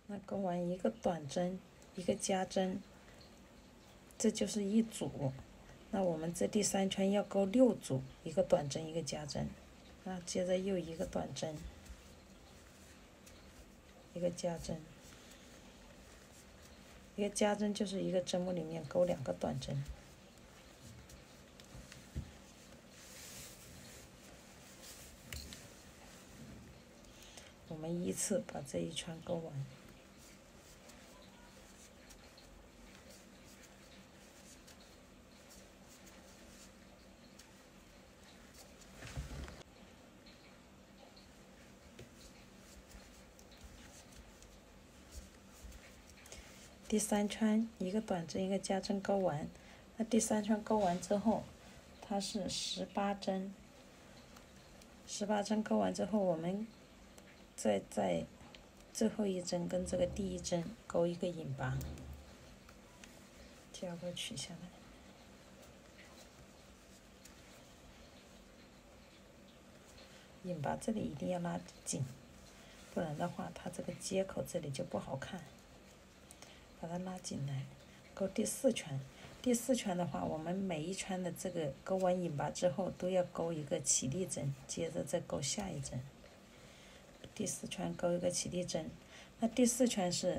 那钩完一个短针，一个加针，这就是一组。那我们这第3圈要钩6组，一个短针，一个加针。那接着又一个短针，一个加针，一个加针就是一个针目里面钩2个短针。我们依次把这一圈钩完。第3圈一个短针，一个加针钩完。那第3圈钩完之后，它是18针。18针钩完之后，我们再在最后一针跟这个第一针钩一个引拔，第2个取下来。引拔这里一定要拉紧，不然的话，它这个接口这里就不好看。把它拉紧来，钩第4圈。第4圈的话，我们每一圈的这个钩完引拔之后，都要钩一个起立针，接着再钩下一针。第4圈钩一个起立针，那第4圈是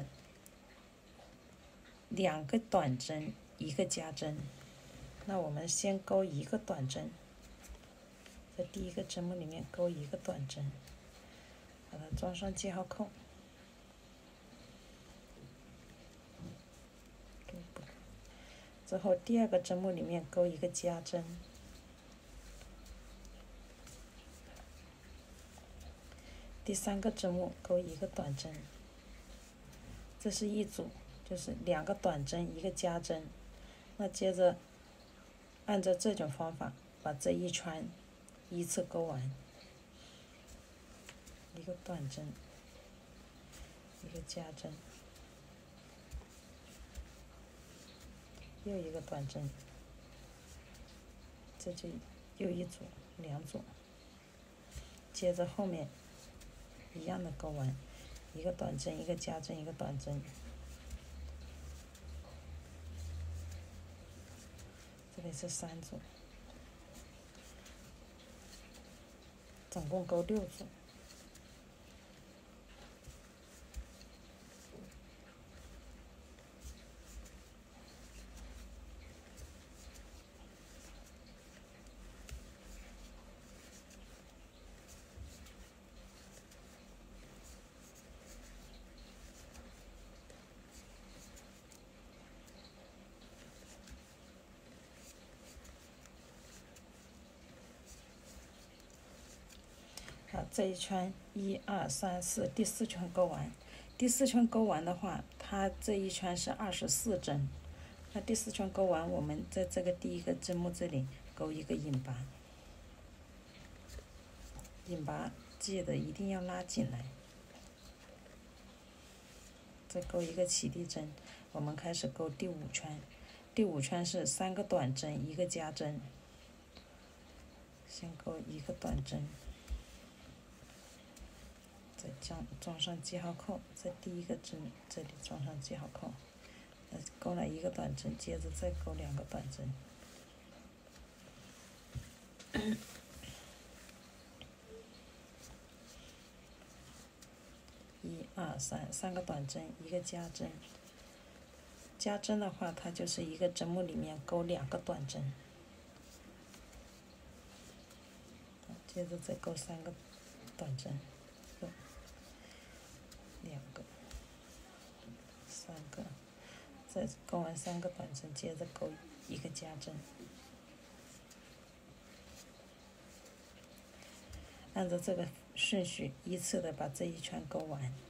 2个短针，一个加针。那我们先钩一个短针，在第一个针目里面钩一个短针，把它装上记号扣。之后第2个针目里面钩一个加针，第3个针目钩一个短针。这是一组，就是2个短针，一个加针。那接着按照这种方法把这一圈依次钩完，一个短针，一个加针，又一个短针，这就又一组2组。接着后面一样的钩完，一个短针，一个加针，一个短针。这里是3组，总共钩6组。好，这一圈1、2、3、4，第4圈钩完。第4圈钩完的话，它这一圈是24针。那第4圈钩完，我们在这个第一个针目这里钩一个引拔，引拔记得一定要拉紧来。再钩一个起立针，我们开始钩第5圈。第5圈是3个短针，一个加针。先钩一个短针。再装上记号扣，在第一个针这里装上记号扣，钩了一个短针，接着再钩2个短针。1、2、3，三个短针，一个加针。加针的话，它就是一个针目里面钩2个短针，接着再钩3个短针。2个，3个，再钩完3个短针，接着钩一个加针。按照这个顺序依次的把这一圈钩完。